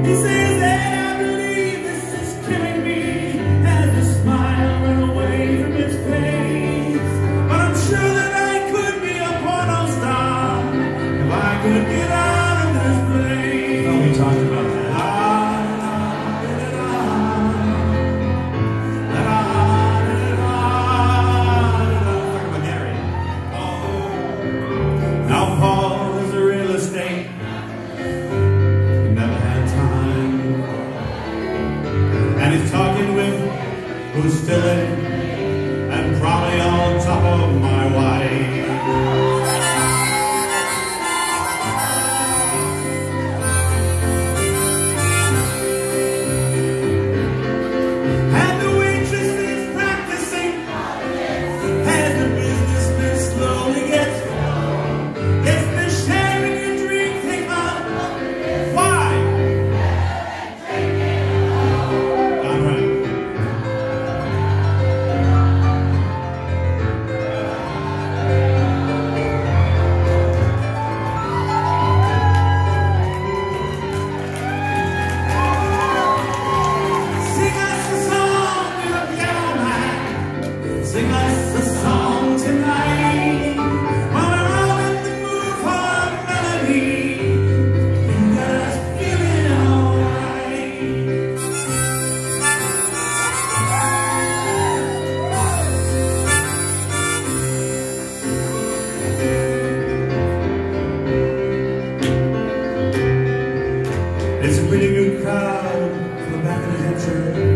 He says that I believe this is killing me, as a smile went away from his face. But I'm sure that I could be a porno star if I could get out of this place. Oh, we talked about that. Now Paul is a real estate. Never had time. And he's talking with who's still in it, and probably on top of my wife. And the waitress is practicing as the businessman slowly gets the sharing your drink thing on. Why? All right. Sing us a song, you piano man. Sing us a song tonight. While we're all in the mood for a melody, you got us feeling alright. It's a pretty good crowd for the back of the head church.